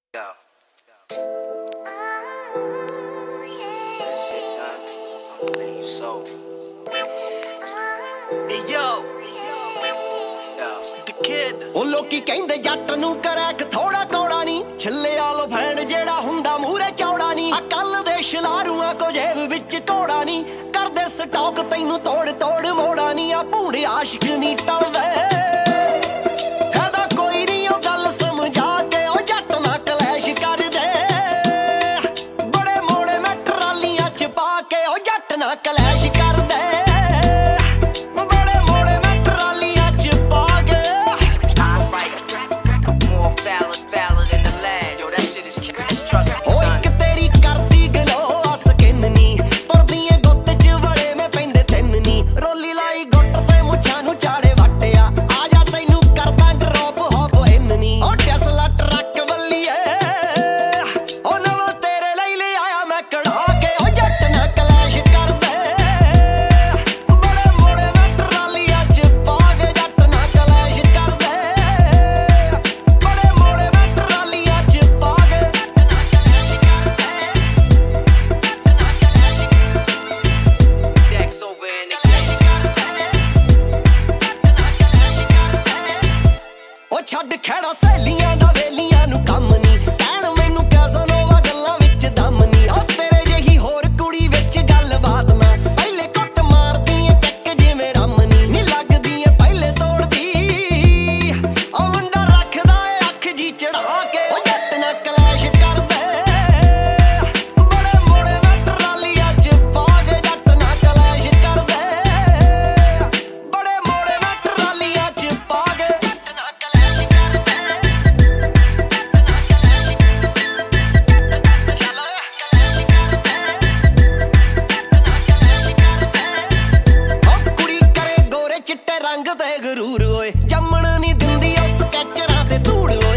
Yo. That shit done. I'm playing you so. Hey yo. Yo. The kid. ਉਹ ਲੋਕੀ ਕਹਿੰਦੇ ਜੱਟ ਨੂੰ ਕਰੈਕ ਥੋੜਾ ਕੌੜਾ ਨਹੀਂ ਛੱਲੇ ਆਲੋ ਫੈਨ ਜਿਹੜਾ ਹੁੰਦਾ ਮੂਰੇ ਚੌੜਾ ਨਹੀਂ ਆ ਕੱਲ ਦੇ ਸ਼ਲਾਰੂਆਂ ਕੋ ਜੇਬ ਵਿੱਚ ਕੋੜਾ ਨਹੀਂ ਕਰਦੇ ਸਟਾਕ ਤੈਨੂੰ ਤੋੜ ਤੋੜ ਮੋੜਾ ਨਹੀਂ ਆ ਭੂੜੇ ਆਸ਼ਿਕ ਨਹੀਂ ਟਲਦੇ ਕਲੈਸ਼ ਕਰਦੇ ਬੜੇ ਮੋੜੇ ਮੈਂ ਟਰਾਲੀਆਂ ਚ ਪਾ ਕੇ ਉਹ ਇੱਕ ਤੇਰੀ ਕਰਦੀ ਗਲੋ ਆ ਸਕਿਨ ਨੀ ਤੁਰਦੀ ਏ ਗੁੱਤ ਚ ਵੜੇ ਮੈਂ ਪੈਂਦੇ ਤਿੰਨ ਨੀ ਰੋਲੀ ਲਾਈ ਗੁੱਟ ਤੇ ਮੁੱਛਾਂ ਨੂੰ ਚਾੜੇ ਵੱਟਿਆ ਆ ਜਾ ਤੈਨੂੰ ਕਰਦਾ ਡਰੋਪ ਹੌਪ ਇਨ ਨੀ ਉਹ ਟੈਸਲਾ ਟਰੱਕ ਵੱਲੀਏ ਉਹ ਨਵਾਂ ਤੇਰੇ ਲਈ ਲੈ ਆਇਆ ਮੈਂ ਕਢਾ ਕੇ ਉਹ ਜੱਟ ਨਾ ਕਲੈਸ਼ ਛੱਡ ਖੜਾ ਸਹੇਲੀਆਂ ਦਾ ਵੇਲੀਆਂ ਨੂੰ ਕੰਮ ਨੀ ਕਹਿਣ ਮੈਨੂੰ ਕੈਸਨੋਵਾ ਗੱਲਾਂ ਵਿੱਚ ਦਮ ਨੀ ਉਹ ਤੇਰੇ ਜਿਹੀ ਹੋਰ ਕੁੜੀ ਵਿੱਚ ਗੱਲਬਾਤ ਨਾ ਪਹਿਲੇ ਕੁੱਟ ਮਾਰਦੀ ਏ ਟੱਕ ਜਿਵੇਂ ਰਮ ਨੀ ਲੱਗਦੀ ਏ ਪਹਿਲੇ ਤੋੜਦੀ ਉਹ ਮੁੰਡਾ ਰੱਖਦਾ ਏ ਅੱਖ ਜੀ ਚੜਾ ਕੇ ਉਹ ਜੱਟ ਨਾ ਕਲੈਸ਼ ਕਰਦੇ ਬੜੇ ਮੋੜੇ ਮੈਂ ਟਰਾਲੀਆਂ ਚ ਪਾ ਕੇ ਜੱਟ ਨਾ ਕਲੈਸ਼ ਕਰਦੇ ਬੜੇ ਮੋੜੇ ਮੈਂ ਟਰਾਲੀਆਂ ਚ ਪਾ ਕੇ ਚਿੱਟੇ ਰੰਗ ਤੇ ਗਰੂਰ ਓਏ ਜੰਮਣ ਨਹੀਂ ਦਿੰਦੀ ਉਸ ਸਕੈਚਰਾਂ ਤੇ ਧੂੜ।